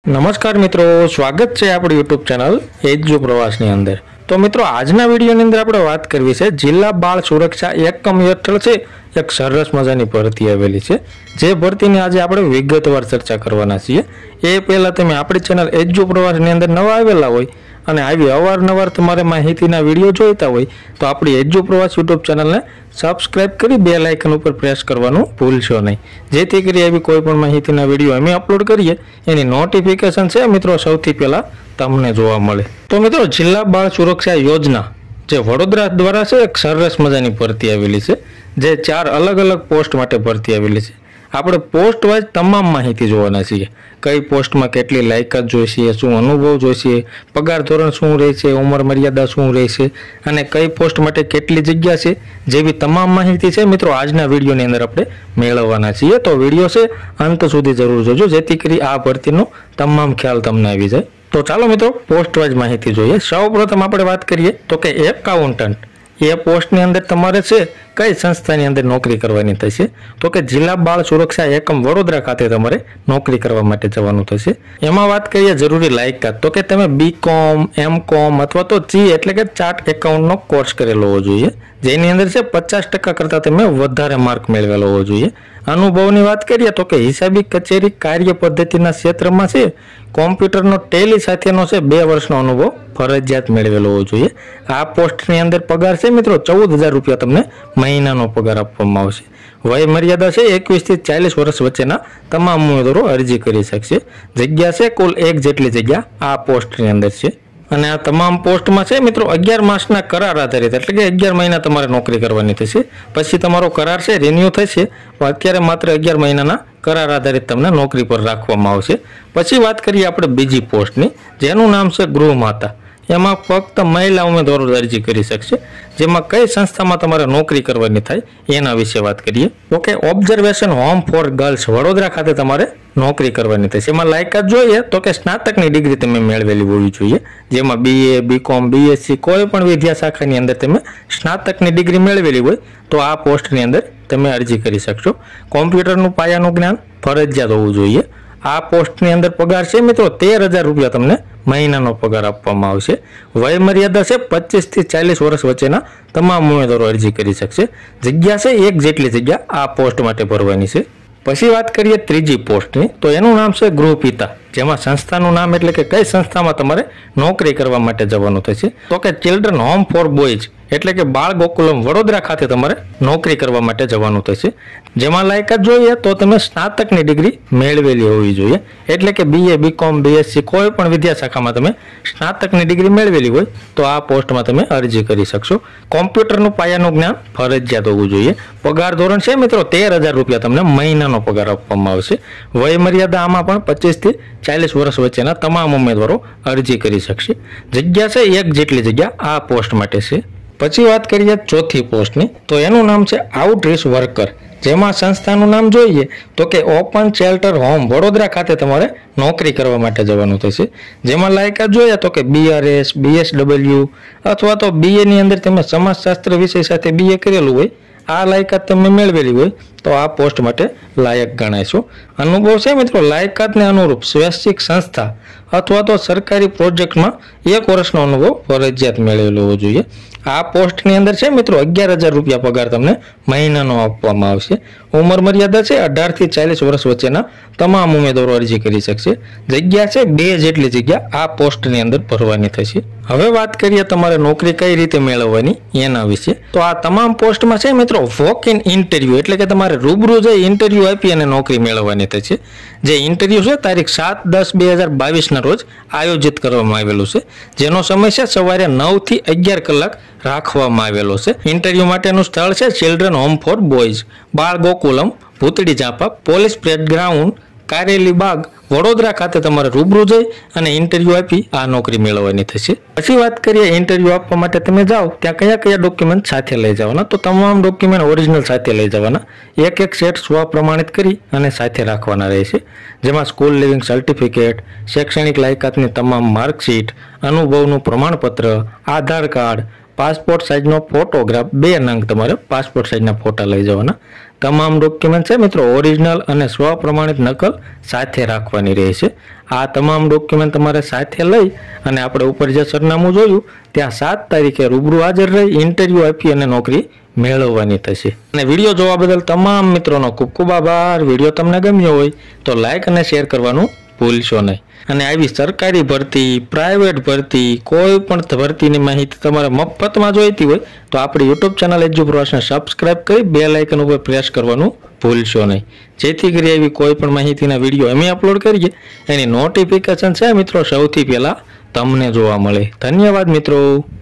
नमस्कार मित्रों, स्वागत है आपणी यूट्यूब चैनल एजू प्रवास ની અંદર। तो मित्रों આજના વિડિયોની અંદર આપણે વાત કરવી છે જિલ્લા બાળ સુરક્ષા એકમ હેઠળ છે એક સરસ મજાની ભરતી આવેલી છે। જે ભરતીની આજે આપણે વિગતવાર ચર્ચા કરવાના છીએ। એ પહેલા તમે આપણી ચેનલ એજુ પ્રવાસની અંદર નવા આવેલા હોય અને આવી અવારનવાર તમારે માહિતીના વિડિયો જોઈતા હોય તો આપણી એજુ પ્રવાસ યુટ્યુબ ચેનલને સબસ્ક્રાઇબ કરી બેલ આઇકન ઉપર પ્રેસ કરવાનું ભૂલશો નહીં, જેથી કરી આવી કોઈ પણ માહિતીના વિડિયો અમે અપલોડ કરીએ એની નોટિફિકેશન છે મિત્રો સૌથી પહેલા તમને જોવા મળે। તો મિત્રો જિલ્લા બાળ સુરક્ષા યોજના જે વડોદરા દ્વારા છે એક સરસ મજાની ભરતી આવેલી છે, જે 4 અલગ અલગ પોસ્ટ માટે ભરતી આવેલી છે। આપણે પોસ્ટ વાઇઝ તમામ માહિતી જોવાના છીએ। કઈ પોસ્ટમાં કેટલી લાયકાત જોઈશે, શું અનુભવ જોઈશે, પગાર ધોરણ શું રહેશે, ઉંમર મર્યાદા શું રહેશે અને કઈ પોસ્ટ માટે કેટલી જગ્યા છે, જેવી તમામ માહિતી છે મિત્રો આજના વિડીયોની અંદર આપણે મેળવવાના છીએ। તો વિડીયો છે અંત સુધી જરૂર જોજો, જેથી કરી આ ભરતીનો તમામ ખ્યાલ તમને આવી જાય। तो चलो मित्रों पोस्ट वाइज माहिती જોઈએ। સૌપ્રથમ આપણે વાત કરીએ તો કે એકાઉન્ટન્ટ એ પોસ્ટની અંદર તમારે છે કઈ સંસ્થાની અંદર નોકરી કરવાની થશે તો કે જિલ્લા બાળ સુરક્ષા એકમ વડોદરા ખાતે તમારે નોકરી કરવા માટે જવાનું થશે। એમાં વાત કરીએ જરૂરી લાયકાત તો કે તમે બીકોમ, એમકોમ અથવા તો જી એટલે કે ચાર્ટ એકાઉન્ટનો કોર્સ કરેલો હોવો જોઈએ, જેની અંદર છે 50% કરતાં તમે વધારે માર્ક મેળવેલો હોવો જોઈએ। અનુભવની વાત કરીએ તો કે હિસાબી કચેરી કાર્ય પદ્ધતિના ક્ષેત્રમાં છે કોમ્પ્યુટરનો ટેલી સાથેનો છે 2 વર્ષનો અનુભવ ફરજિયાત મેળવેલો હોવો જોઈએ। આ પોસ્ટની અંદર પગાર છે મિત્રો 14,000 રૂપિયા તમને મહિનાનો પગાર આપવામાં આવશે। વય મર્યાદા છે 21 થી 40 વર્ષ વચ્ચેના તમામ ઉમેદવારો અરજી કરી શકશે। જગ્યા છે કુલ 1 જેટલી જગ્યા આ પોસ્ટની અંદર છે અને આ તમામ પોસ્ટમાં છે મિત્રો 11 માસના કરાર આધારિત એટલે કે 11 મહિના તમારે નોકરી કરવાની થશે। પછી તમારો કરાર છે રિન્યુ થશે, પણ અત્યારે માત્ર 11 મહિનાના કરાર આધારિત તમને નોકરી પર રાખવામાં આવશે। પછી વાત કરીએ આપણે બીજી પોસ્ટની, જેનું નામ છે ગૃહમાતા। એમાં ફક્ત મહિલા ઉમેદવારો અરજી કરી શકશે। જેમાં કઈ સંસ્થામાં તમારે નોકરી કરવાની થાય એના વિશે વાત કરીએ તો કે observation home for girls Vadodara ખાતે તમારે નોકરી કરવાની થશે। એમાં લાયકાત જોઈએ તો કે સ્નાતકની ડિગ્રી તમે મેળવેલી હોવી જોઈએ, જેમાં બીએ, બીકોમ, બીએસસી કોઈ પણ વિદ્યા શાખાની અંદર તમે સ્નાતકની ડિગ્રી મેળવેલી હોય તો આ પોસ્ટની અંદર તમે અરજી કરી શકશો। કોમ્પ્યુટરનું પાયાનું જ્ઞાન ફરજિયાત હોવું જોઈએ। આ પોસ્ટની અંદર પગાર છે મિત્રો 13,000 રૂપિયા તમને મહિનાનો પગાર આપવામાં આવશે। વય મર્યાદા છે 25 થી 40 વર્ષ વચ્ચેના તમામ ઉમેદવારો અરજી કરી શકશે। જગ્યા છે 1 જેટલી જગ્યા આ પોસ્ટ માટે ભરવાની છે। પછી વાત કરીએ ત્રીજી પોસ્ટની, તો એનું નામ છે ગૃહપિતા, જેમાં સંસ્થાનું નામ એટલે કે કઈ સંસ્થામાં તમારે નોકરી કરવા માટે જવાનું થશે તો કે ચિલ્ડ્રન હોમ ફોર બોયઝ એટલે કે બાળ ગોકુલમ વડોદરા ખાતે તમારે નોકરી કરવા માટે જવાનું થશે। જેમાં લાયકાત જોઈએ તો તમે સ્નાતકની ડિગ્રી મેળવેલી હોવી જોઈએ, એટલે કે બીએ, બીકોમ, બીએસસી કોઈ પણ વિદ્યા શાખામાં તમે સ્નાતકની ડિગ્રી મેળવેલી હોય તો આ પોસ્ટમાં તમે અરજી કરી શકશો। કોમ્પ્યુટરનું પાયાનું જ્ઞાન ફરજિયાત હોવું જોઈએ। પગાર ધોરણ છે મિત્રો 13,000 રૂપિયા તમને મહિનાનો પગાર આપવામાં આવશે। વય મર્યાદા આમાં પણ 25 થી 40 વર્ષ વચ્ચેના તમામ ઉમેદવારો અરજી કરી શકશે। જગ્યા છે 1 જેટલી જગ્યા આ પોસ્ટ માટે છે। પછી વાત કરીએ ચોથી પોસ્ટની, તો એનું નામ છે આઉટરીચ વર્કર। જેમાં સંસ્થાનું નામ જોઈએ તો કે ઓપન શેલ્ટર હોમ વડોદરા ખાતે તમારે નોકરી કરવા માટે જવાનું થશે। જેમાં લાયકાત જોઈએ તો કે બીઆરએસ, બીએસડબલ્યુ અથવા તો બીએની અંદર તમે સમાજશાસ્ત્ર વિષય સાથે બીએ કરેલું હોય આ લાયકાત તમે મેળવેલી હોય તો આ પોસ્ટ માટે લાયક ગણાશો। અનુભવ છે મિત્રો લાયકાતને અનુરૂપ સ્વૈચ્છિક સંસ્થા અથવા તો સરકારી પ્રોજેક્ટમાં 1 વર્ષનો અનુભવ ફરજિયાત મેળવેલો હોવો જોઈએ। આ પોસ્ટની અંદર છે મિત્રો 11,000 રૂપિયા પગાર તમને મહિનાનો આપવામાં આવશે। ઉંમર મર્યાદા છે 18 થી 40 વર્ષ વચ્ચેના તમામ ઉમેદવારો અરજી કરી શકશે। જગ્યા છે 2 જેટલી જગ્યા આ પોસ્ટની અંદર ભરવાની થશે। હવે વાત કરીએ તમારે નોકરી કઈ રીતે મેળવવાની એના વિશે, તો આ તમામ પોસ્ટમાં છે મિત્રો વોક ઇન ઇન્ટરવ્યુ એટલે કે તમારે રૂબરૂ જઈ ઇન્ટરવ્યુ આપી અને નોકરી મેળવવાની થશે। જે ઇન્ટરવ્યુ છે તારીખ 7/10/2022 ના રોજ આયોજિત કરવામાં આવેલું છે, જેનો સમય છે સવારે 9 થી 11 કલાક રાખવામાં આવેલો છે। ઇન્ટરવ્યુ માટેનું સ્થળ છે ચિલ્ડ્રન હોમ ફોર બોયઝ બાળ Gokulam Bhutdi Zampa police parade ground Karelibaug Vadodara ખાતે તમારે રૂબરૂ જઈ અને ઇન્ટરવ્યુ આપી આ નોકરી મેળવવાની થશે। પછી વાત કરીએ ઇન્ટરવ્યુ આપવા માટે તમે જાઓ ત્યાં કયા કયા ડોક્યુમેન્ટ સાથે લઈ જવાના, તો તમામ ડોક્યુમેન્ટ ઓરિજિનલ સાથે લઈ જવાના। એક સેટ સ્વપ્રમાણિત કરી અને સાથે રાખવાના રહેશે, જેમાં સ્કૂલ લિવિંગ સર્ટિફિકેટ, શૈક્ષણિક લાયકાતની તમામ માર્કશીટ, અનુભવનું પ્રમાણપત્ર, આધાર કાર્ડ, પાસપોર્ટ સાઇઝનો ફોટોગ્રાફ 2 નંગ તમારે પાસપોર્ટ સાઇઝના ફોટા લઈ જવાના। તમામ ડોક્યુમેન્ટ છે મિત્રો ઓરિજિનલ અને સ્વપ્રમાણિત નકલ સાથે રાખવાની રહેશે। આ તમામ ડોક્યુમેન્ટ તમારે સાથે લઈ અને આપણે ઉપર જે સરનામું જોયું ત્યાં 7 તારીખે રૂબરૂ હાજર રહી ઇન્ટરવ્યુ આપી અને નોકરી મેળવવાની થશે। અને વિડીયો જોવા બદલ તમામ મિત્રોનો ખૂબ ખૂબ આભાર। વિડીયો તમને ગમ્યો હોય તો લાઈક અને શેર કરવાનું ભૂલશો નહીં। અને આવી સરકારી ભરતી, પ્રાઇવેટ ભરતી, કોઈ પણ ભરતીની માહિતી તમારે મફતમાં જોઈતી હોય તો આપણી યુટ્યુબ ચેનલ એજ્યુપ્રવાસને સબસ્ક્રાઇબ કરી બેલ આઇકન ઉપર પ્રેસ કરવાનું ભૂલશો નહીં, જેથી કરી એવી કોઈ પણ માહિતીના વિડીયો અમે અપલોડ કરીએ એની નોટિફિકેશન છે મિત્રો સૌથી પહેલા તમને જોવા મળે। ધન્યવાદ મિત્રો।